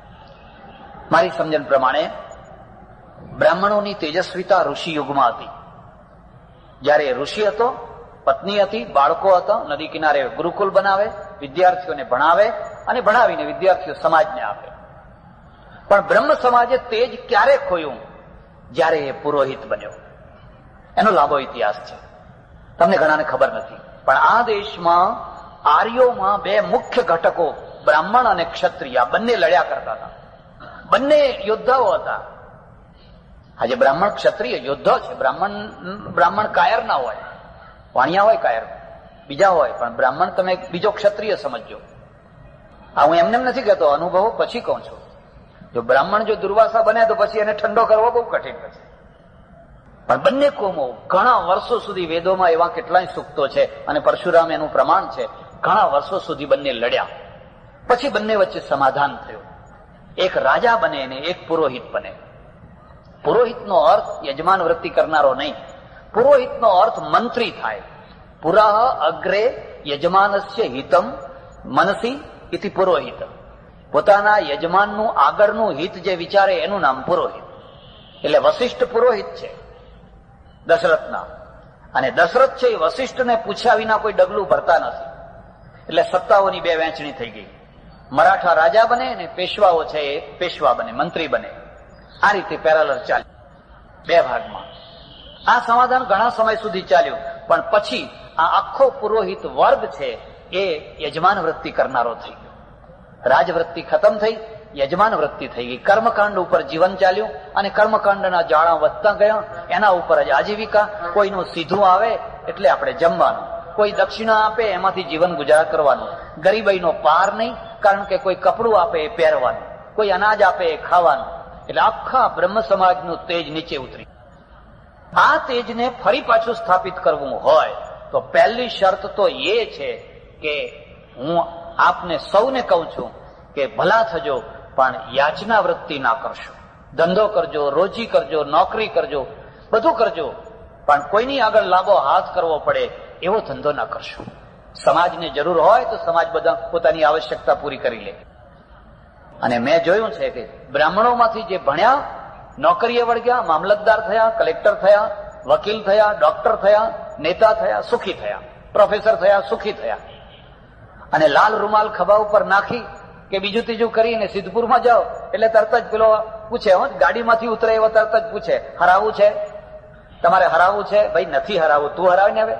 મારી સમજણ પ્રમાણે બ્રાહ્મણોની તેજસ્વીતા ઋષિ યુગમાં હતી. જયારે ઋષિ હતો, પત્ની હતી, બાળકો હતા, નદી કિનારે ગુરુકુલ બનાવે, વિદ્યાર્થીઓને ભણાવે, અને ભણાવીને વિદ્યાર્થીઓ સમાજને આપે. પણ બ્રહ્મ સમાજે તેજ ક્યારે ખોયું? જ્યારે એ પુરોહિત બન્યો. એનો લાંબો ઇતિહાસ છે, તમને ઘણાને ખબર નથી. પણ આ દેશમાં આર્યોમાં 2 મુખ્ય ઘટકો, બ્રાહ્મણ અને ક્ષત્રિય, બંને લડ્યા કરતા હતા. બંને યોદ્ધાઓ હતા. આજે બ્રાહ્મણ ક્ષત્રિય યોદ્ધા છે. બ્રાહ્મણ કાયર ના હોય, વાણિયા હોય કાયર, બીજા હોય, પણ બ્રાહ્મણ તમે બીજો ક્ષત્રિય સમજજો. આ હું એમને નથી કહેતો, અનુભવો પછી કહું છું. જો બ્રાહ્મણ જો દુર્વાસા બને તો પછી એને ઠંડો કરવો બહુ કઠિન છે. પણ બંને કોમો ઘણા વર્ષો સુધી, વેદોમાં એવા કેટલાય સૂક્તો છે અને પરશુરામ એનું પ્રમાણ છે, ઘણા વર્ષો સુધી બંને લડ્યા. પછી બંને વચ્ચે સમાધાન થયું. એક રાજા બને અને એક પુરોહિત બને. પુરોહિતનો અર્થ યજમાન વૃત્તિ કરનારો નહીં. પુરોહિતનો અર્થ મંત્રી થાય. પુરાહ અગ્રે યજમાનસ્ય હિતમ મનસી ઇતિ પુરોહિત. પોતાના યજમાનનું આગળનું હિત જે વિચારે એનું નામ પુરોહિત. એટલે વશિષ્ઠ પુરોહિત છે દશરથના. અને દશરથ છે એ વશિષ્ઠને પૂછ્યા વિના કોઈ ડગલું ભરતા નથી. એટલે સત્તાઓની 2 વહેંચણી થઈ ગઈ. મરાઠા રાજા બને અને પેશવાઓ છે એ પેશવા બને, મંત્રી બને. આ રીતે પેરેલલ ચાલ્યું 2 ભાગમાં. આ સમાધાન ઘણા સમય સુધી ચાલ્યું. પણ પછી આ આખો પુરોહિત વર્ગ છે એ યજમાન વૃત્તિ કરનારો થઈ ગયો. રાજવૃત્તિ ખતમ થઈ, યજમાન વૃત્તિ થઈ ગઈ. કર્મકાંડ ઉપર જીવન ચાલ્યું અને કર્મકાંડના જાળા વધતા ગયા. એના ઉપર જ આજીવિકા. કોઈનું સીધું આવે એટલે આપણે જમવાનું, કોઈ દક્ષિણા આપે એમાંથી જીવન ગુજારા કરવાનું. ગરીબાઈનો પાર નહીં, કારણ કે કોઈ કપડું આપે એ પહેરવાનું, કોઈ અનાજ આપે એ ખાવાનું. એટલે આખા બ્રહ્મ સમાજનું તેજ નીચે ઉતરી. આ તેજને ફરી પાછું સ્થાપિત કરવું હોય તો પહેલી શરત તો એ છે કે હું આપને સૌને કહું છું કે ભલા થજો, પણ યાચના વૃત્તિ ના કરશો. ધંધો કરજો, રોજી કરજો, નોકરી કરજો, બધું કરજો, પણ કોઈની આગળ લાંબો હાથ કરવો પડે એવો ધંધો ના કરશો. સમાજને જરૂર હોય તો સમાજ બધા પોતાની આવશ્યકતા પૂરી કરી લે. અને મેં જોયું છે કે બ્રાહ્મણોમાંથી જે ભણ્યા, નોકરીએ વળગ્યા, મામલતદાર થયા, કલેક્ટર થયા, વકીલ થયા, ડોક્ટર થયા, નેતા થયા, સુખી થયા, પ્રોફેસર થયા, સુખી થયા. અને લાલ રૂમાલ ખભા ઉપર નાખી કે બીજું ત્રીજું કરીને સિદ્ધપુરમાં જાઓ એટલે તરત જ પેલો પૂછે, ગાડીમાંથી ઉતરે એવો તરત જ પૂછે, હરાવું છે તમારે? હરાવું છે? ભાઈ નથી હરાવું, તું હરાવીને આવે.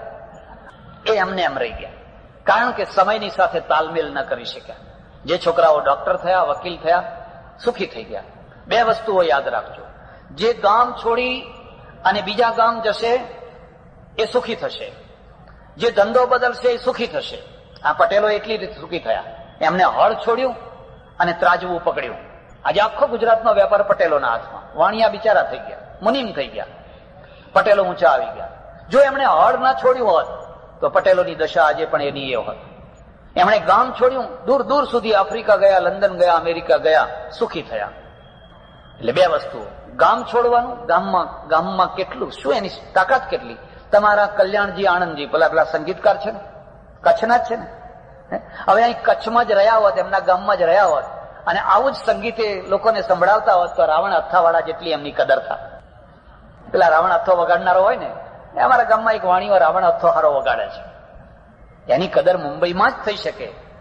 એ એમને એમ રહી ગયા, કારણ કે સમયની સાથે તાલમેલ ન કરી શક્યા. જે છોકરાઓ ડોક્ટર થયા, વકીલ થયા, સુખી થઈ ગયા. 2 વસ્તુઓ યાદ રાખજો. જે ગામ છોડી અને બીજા ગામ જશે એ સુખી થશે. જે ધંધો બદલશે એ સુખી થશે. આ પટેલો એટલી રીતે સુખી થયા. એમને હળ છોડ્યું અને ત્રાજવું પકડ્યું. આજે આખો ગુજરાતનો વેપાર પટેલોના હાથમાં. વાણિયા બિચારા થઈ ગયા, મુનીમ થઈ ગયા, પટેલો ઊંચા આવી ગયા. જો એમણે હળ ના છોડ્યું હોત તો પટેલોની દશા આજે પણ એની એ હોત. એમણે ગામ છોડ્યું, દૂર દૂર સુધી આફ્રિકા ગયા, લંડન ગયા, અમેરિકા ગયા, સુખી થયા. એટલે 2 વસ્તુઓ, ગામ છોડવાનું, ગામમાં કેટલું, શું એની તાકાત કેટલી. તમારા કલ્યાણજી આણંદજી પેલા સંગીતકાર છે ને, કચ્છના જ છે ને, હવે અહીં કચ્છમાં જ રહ્યા હોત, એમના ગામમાં જ રહ્યા હોત અને આવું જ સંગીતે લોકોને સંભળાવતા હોત તો રાવણ હથ્થાવાળા જેટલી એમની કદર થાય. પેલા રાવણ હથ્થો વગાડનારો હોય ને, અમારા ગામમાં એક વાણીઓ રાવણ હથ્થો હારો વગાડે છે, એની કદર મુંબઈમાં જ થઈ શકે.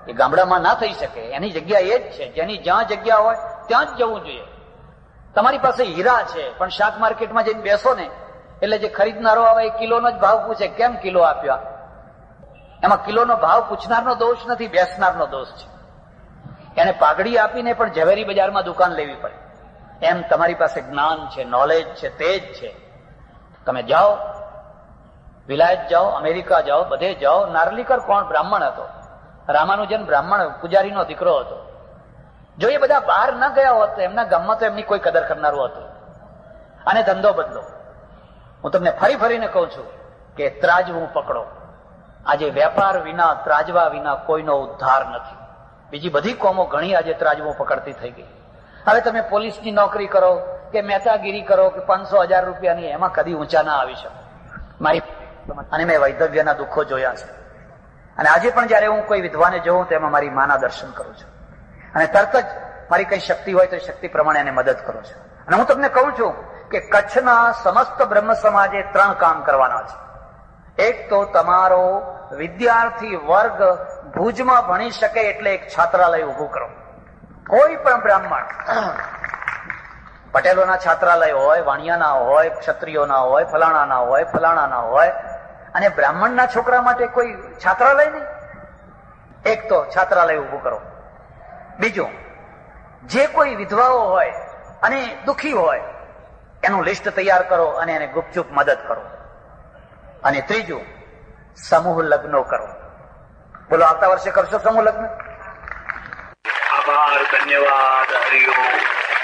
એ ગામડામાં ના થઈ શકે. એની જગ્યા એ જ છે, જેની જ્યાં જગ્યા હોય ત્યાં જ જવું જોઈએ. તમારી પાસે હીરા છે, પણ શાક માર્કેટમાં જઈને બેસો ને એટલે જે ખરીદનારો આવે એ કિલોનો જ ભાવ પૂછે, કેમ કિલો આપ્યા? એમાં કિલોનો ભાવ પૂછનારનો દોષ નથી, બેસનારનો દોષ છે. એને પાઘડી આપીને પણ ઝવેરી બજારમાં દુકાન લેવી પડે. એમ તમારી પાસે જ્ઞાન છે, નોલેજ છે, તેજ છે. તમે જાઓ, વિલાયત જાઓ, અમેરિકા જાઓ, બધે જાઓ. નાર્લિકર કોણ? બ્રાહ્મણ હતો. રામાનુજન બ્રાહ્મણ પૂજારીનો દીકરો હતો. જો એ બધા બહાર ન ગયા હોત તો એમના ગામમાં તો એમની કોઈ કદર કરનારું હતું. અને ધંધો બદલો. હું તમને ફરી ફરીને કહું છું કે ત્રાજવું પકડો. આજે વેપાર વિના, ત્રાજવા વિના કોઈનો ઉદ્ધાર નથી. બીજી બધી કોમો ઘણી આજે ત્રાજવું પકડતી થઈ ગઈ. હવે તમે પોલીસની નોકરી કરો કે મહેતાગીરી કરો કે 500,000 રૂપિયાની, એમાં કદી ઊંચા ના આવી શકો. અને મેં વૈધવ્યના દુઃખો જોયા છે. અને આજે પણ જયારે હું કોઈ વિધવાને જોઉં તો એમાં મારી માના દર્શન કરું છું. અને તરત જ મારી કઈ શક્તિ હોય તો શક્તિ પ્રમાણે એને મદદ કરું છું. અને હું તમને કહું છું કે કચ્છના સમસ્ત બ્રહ્મ સમાજે 3 કામ કરવાના છે. એક તો તમારો વિદ્યાર્થી વર્ગ ભુજમાં ભણી શકે એટલે એક છાત્રાલય ઉભું કરો. કોઈ પણ બ્રાહ્મણ, પટેલોના છાત્રાલય હોય, વાણિયાના હોય, ક્ષત્રિયોના હોય, ફલાણાના હોય, અને બ્રાહ્મણના છોકરા માટે કોઈ છાત્રાલય નહીં. એક તો છાત્રાલય ઉભું કરો. બીજું, જે કોઈ વિધવાઓ હોય અને દુઃખી હોય એનું લિસ્ટ તૈયાર કરો અને એને ગુપચુપ મદદ કરો. અને ત્રીજું, સમૂહ લગ્નો કરો. બોલો, આવતા વર્ષે કરશો સમૂહ લગ્ન? આભાર, ધન્યવાદ, હરિઓમ.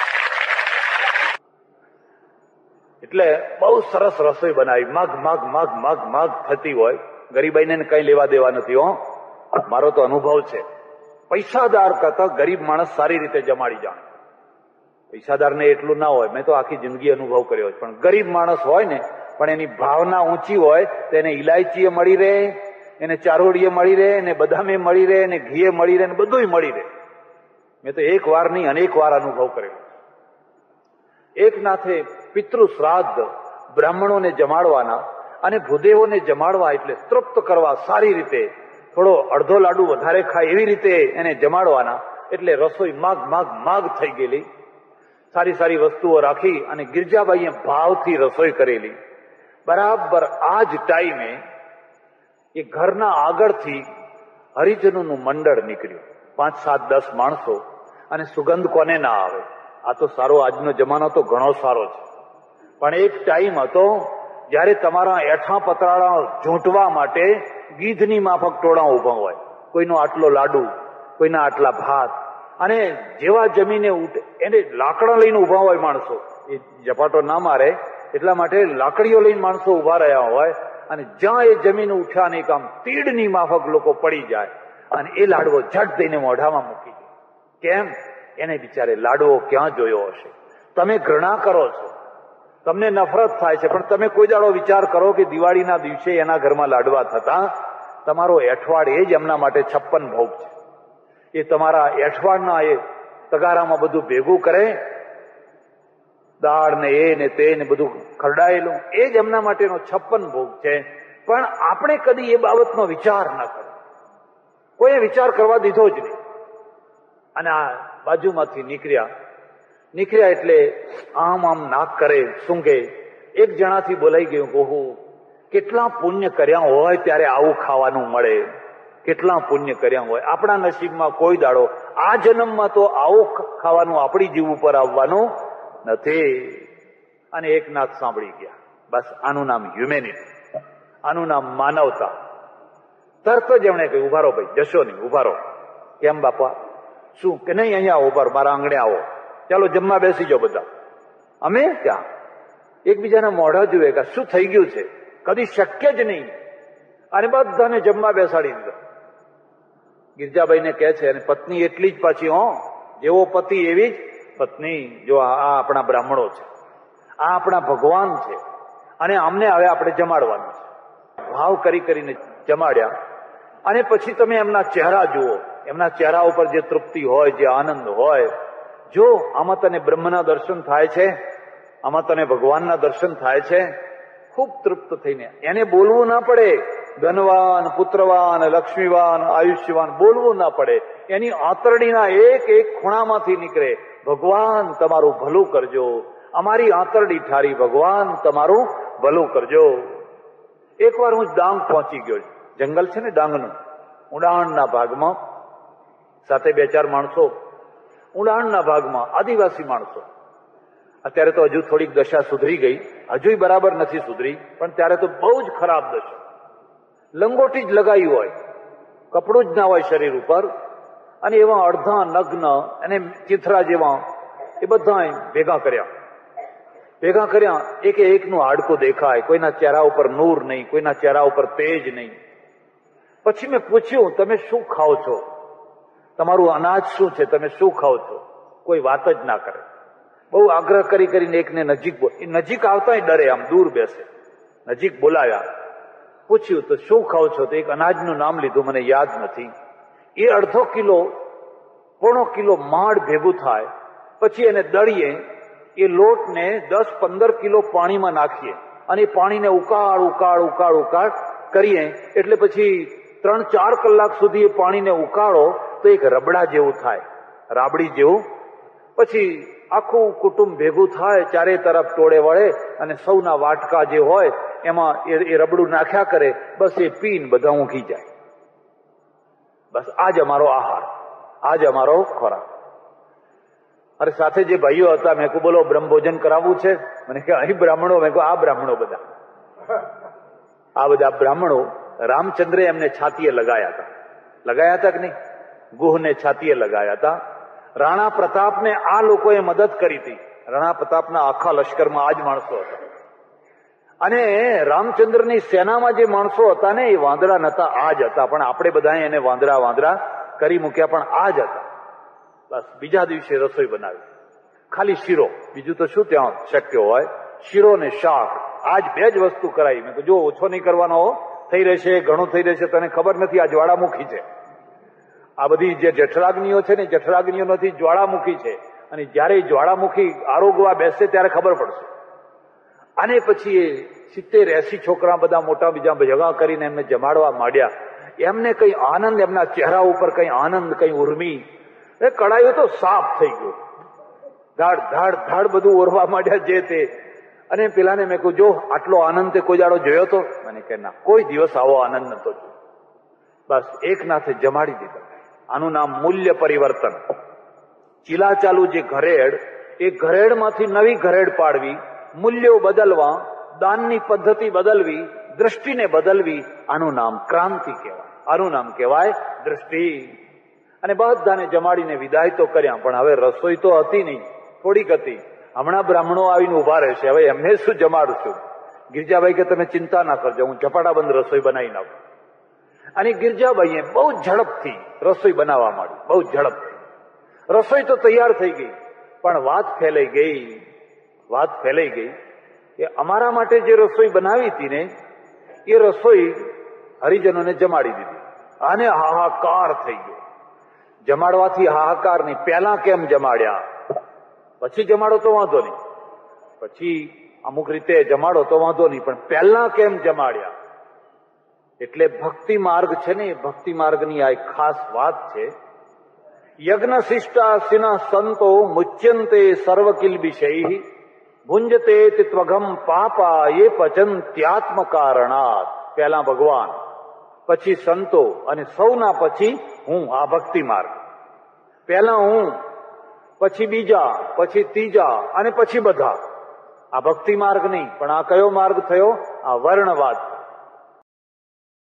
એટલે બહુ સરસ રસોઈ બનાવી, મગ થતી હોય. ગરીબાઈને કઈ લેવા દેવા નથી. મારો તો અનુભવ છે. પૈસાદાર કરતા ગરીબ માણસ સારી રીતે જમાડી જાણે. પૈસાદારને એટલું ના હોય, મેં તો આખી જિંદગી અનુભવ કર્યો છે. પણ ગરીબ માણસ હોય ને, પણ એની ભાવના ઊંચી હોય તો એને ઇલાયચીએ મળી રહે, એને ચારોડીએ મળી રહે, એને બદામે મળી રહે, એને ઘીએ મળી રહે, બધું મળી રહે. મેં તો એક વાર નહીં, અનેક વાર અનુભવ કર્યો. એક નાથે પિતૃ શ્રાદ્ધ બ્રાહ્મણોને જમાડવાના અને ભૂદેવોને જમાડવા, એટલે તૃપ્ત કરવા સારી રીતે. થોડો અડધો લાડુ વધારે ખાય એવી રીતે એને જમાડવાના. એટલે રસોઈ માગ થઈ ગયેલી. સારી સારી વસ્તુઓ રાખી અને ગિરજાબાઈએ ભાવથી રસોઈ કરેલી. બરાબર આ જ ટાઈમે એ ઘરના આગળથી હરિજનોનું મંડળ નીકળ્યું. 5, 7, 10 માણસો. અને સુગંધ કોને ના આવે? આ તો સારો, આજનો જમાનો તો ઘણો સારો છે. પણ એક ટાઈમ હતો જયારે તમારા એઠા પતરાળા ઝૂંટવા માટે ગીધની માફક ટોળા ઉભા હોય. કોઈનો આટલો લાડુ, કોઈના આટલા ભાત. અને જેવા જમીને એને લાકડા લઈને ઉભા હોય માણસો. એ ઝપાટો ના મારે એટલા માટે લાકડીઓ લઈને માણસો ઉભા રહ્યા હોય. અને જ્યાં એ જમીન ઉઠ્યા ને કામ તીડની માફક લોકો પડી જાય અને એ લાડવો ઝટ દઈને મોઢામાં મૂકી દે. કેમ? એને બિચારે લાડવો ક્યાં જોયો હશે. તમે ઘૃણા કરો છો, તમને નફરત થાય છે, પણ તમે કોઈ દાડો વિચાર કરો કે દિવાળીના દિવસે એના ઘરમાં લાડવા થતા. તમારો એઠવાડ એ જ એમના માટે 56 ભોગ છે. એ તમારા એઠવાડના એ તગારામાં બધું ભેગું કરે, દાળ ને એ ને તે ને બધું ખરડાયેલું, એ જ એમના માટેનો 56 ભોગ છે. પણ આપણે કદી એ બાબતનો વિચાર ન કર્યો. કોઈએ વિચાર કરવા દીધો જ નહીં. અને આ બાજુમાંથી નીકળ્યા એટલે આમ નાક કરે, સૂંઘે. એક જણાથી બોલાઈ ગયું, ઓહો, કેટલા પુણ્ય કર્યા હોય ત્યારે આવું ખાવાનું મળે. કેટલા પુણ્ય કર્યા હોય. આપણા નસીબમાં કોઈ દાડો આ જન્મમાં તો આવું ખાવાનું આપણી જીવ ઉપર આવવાનું નથી. અને એક નાથ સાંભળી ગયા, બસ આનું નામ હ્યુમેનિટી, આનું નામ માનવતા. તરત જ એમણે કહ્યું, ઉભા રહો ભાઈ, જશો નહીં, ઉભા રહો. કેમ બાપા? શું? કે નહીં, અહીંયા આવો, મારા આંગણે આવો, ચાલો જમવા બેસી જાઓ બધા. અમે ક્યાં? એકબીજાના મોઢા જુએ કે શું થઈ ગયું છે, કદી શક્ય જ નહીં. અને બધાને જમવા બેસાડી દીધા. ગિરજાબાઈને કહે છે, અને પત્ની એટલી જ પાછી, જેવો પતિ એવી જ પત્ની. જો આ આપણા બ્રાહ્મણો છે, આ આપણા ભગવાન છે, અને અમને હવે આપણે જમાડવાનું છે. ભાવ કરીને જમાડ્યા. અને પછી તમે એમના ચહેરા જુઓ, એમના ચહેરા ઉપર જે તૃપ્તિ હોય, જે આનંદ હોય. જો આમાં તને બ્રહ્મના દર્શન થાય છે, આમાં તને ભગવાનના દર્શન થાય છે. ખૂબ તૃપ્ત થઈને, એને બોલવું ના પડે, ધનવાન, પુત્રવાન, લક્ષ્મીવાન, આયુષ્યવાન બોલવું ના પડે. એની આંતરડીના એક એક ખૂણામાંથી નીકળે, ભગવાન તમારું ભલું કરજો, અમારી આંતરડી ઠારી, ભગવાન તમારું ભલું કરજો. એકવાર હું ડાંગ પહોંચી ગયો. જંગલ છે ને ડાંગનું, ઊંડાણના ભાગમાં, સાથે 2-4 માણસો, ઊંડાણના ભાગમાં આદિવાસી માણસો. અત્યારે તો હજુ થોડીક દશા સુધરી ગઈ, હજુ બરાબર નથી સુધરી, પણ ત્યારે તો બહુ જ ખરાબ દશા. લંગોટી જ લગાવી હોય, કપડું જ ના હોય શરીર ઉપર, અને એવા અડધા નગ્ન અને ચિથરા જેવા એ બધા ભેગા કર્યા. એકે એકનું હાડકું દેખાય, કોઈના ચહેરા ઉપર નૂર નહીં, કોઈના ચહેરા ઉપર તેજ નહીં. પછી મેં પૂછ્યું, તમે શું ખાઓ છો? તમારું અનાજ શું છે? તમે શું ખાઓ છો? કોઈ વાત જ ના કરે. બહુ આગ્રહ કરીને એકને નજીક આવતા ડરે, આમ દૂર બેસે. નજીક બોલાવ્યા, પૂછ્યું તો શું ખાઓ છો? તો એક અનાજનું નામ લીધું, મને યાદ નથી. એ અડધો કિલો, પોણો કિલો માડ ભેગું થાય, પછી એને દળીએ, એ લોટને 10-15 કિલો પાણીમાં નાખીએ, અને એ પાણીને ઉકાળ કરીએ, એટલે પછી 3-4 કલાક સુધી એ પાણીને ઉકાળો તો એક રબડા જેવું થાય, રાબડી જેવું. પછી આખું કુટુંબ ભેગું થાય, ચારે તરફ ટોળે વળે, અને સૌના વાટકા જે હોય એમાં એ રબડું નાખ્યા કરે. બસ એ પીને બધા ઊંઘી જાય. બસ આ જ અમારો આહાર, આ જ અમારો ખોરાક. અરે સાથે જે ભાઈઓ હતા, મેં કહું બોલો બ્રહ્મભોજન કરાવવું છે? મને કે અહીં બ્રાહ્મણો? મેં કહું આ બ્રાહ્મણો બધા, આ બધા બ્રાહ્મણો. રામચંદ્રે એમને છાતીએ લગાયા હતા કે નહીં? ગુહને છાતીએ લગાયા હતા. રાણા પ્રતાપને આ લોકોએ મદદ કરી હતી. રાણા પ્રતાપના આખા લશ્કરમાં આ જ માણસો હતા. અને રામચંદ્રની સેનામાં જે માણસો હતા ને, એ વાંદરા નતા, આ જ હતા. પણ આપણે બધાએ એને વાંદરા કરી મૂક્યા, પણ આ જ હતા. બસ બીજા દિવસે રસોઈ બનાવી, ખાલી શીરો, બીજું તો શું ત્યાં શક્ય હોય? શીરો ને શાક, આજ 2 જ વસ્તુ કરાવી. મેં તો જો ઓછો નહીં કરવાનો, થઈ રહેશે, ઘણું થઈ રહેશે, તને ખબર નથી, આ જ્વાળામુખી છે. આ બધી જે જઠરાગ્નિઓ છે ને, જઠરાગ્નિઓથી જ્વાળામુખી છે. અને જયારે જ્વાળામુખી આરોગવા બેસે ત્યારે ખબર પડશે. અને પછી એ 70-80 છોકરા બધા મોટા બીજા ભેગા કરીને એમને જમાડવા માંડ્યા. એમને કઈ આનંદ, એમના ચહેરા ઉપર કઈ આનંદ, કઈ ઉર્મી. એ કડાયું તો સાફ થઈ ગયું, ધાડ બધું ઓરવા માંડ્યા જે તે. અને પેલાને મેં કહ્યું, જો આટલો આનંદ તે કોઈ દાડો જોયો તો? મને કે ના, કોઈ દિવસ આવો આનંદ નતો જોયો. બસ એક નાથે જમાડી દીધા. આનું નામ મૂલ્ય પરિવર્તન. ચીલા ચાલુ જે ઘરેડ, એ ઘરેડમાંથી નવી ઘરેડ પાડવી, મૂલ્યો બદલવા, દાનની પદ્ધતિ બદલવી, દ્રષ્ટિને બદલવી, આનું નામ ક્રાંતિ કહેવાય. આનું નામ કહેવાય દ્રષ્ટિ. અને બધાને જમાડીને વિદાય તો કર્યા, પણ હવે રસોઈ તો હતી નહીં, થોડીક હતી. હમણાં બ્રાહ્મણો આવીને ઉભા રહેશે, હવે એમને શું જમાડશું? ગિરજાભાઈ કે તમે ચિંતા ના કરજો, હું ચપાટાબંધ રસોઈ બનાવી નાખું. અને ગિરજાભાઈએ બહુ ઝડપથી રસોઈ બનાવવા માંડી, બહુ ઝડપથી. રસોઈ તો તૈયાર થઈ ગઈ, પણ વાત ફેલાઈ ગઈ કે અમારા માટે જે રસોઈ બનાવી હતી ને, એ રસોઈ હરિજનોને જમાડી દીધી. અને હાહાકાર થઈ ગયો. જમાડવાથી હાહાકાર નહીં. પહેલા કેમ જમાડ્યા, પછી જમાડો તો વાંધો નહીં, પછી અમુક રીતે જમાડો તો વાંધો નહીં, પણ પહેલા કેમ જમાડ્યા? એટલે ભક્તિ માર્ગ છે ને, ભક્તિ માર્ગની આ એક ખાસ વાત છે. યજ્ઞ શિષ્ટાસિના સંતો મુચ્યંતે સર્વકિલ્બિષૈ ભુંજતે ત્વગમ પાપા એ પચંત્યાત્મ કારણાત. પહેલા ભગવાન, પછી સંતો, અને સૌના પછી હું. આ ભક્તિ માર્ગ. પહેલા હું, પછી બીજા, પછી ત્રીજા, અને પછી બધા. આ ભક્તિ માર્ગ નહીં, પણ આ કયો માર્ગ થયો? આ વર્ણવાદ.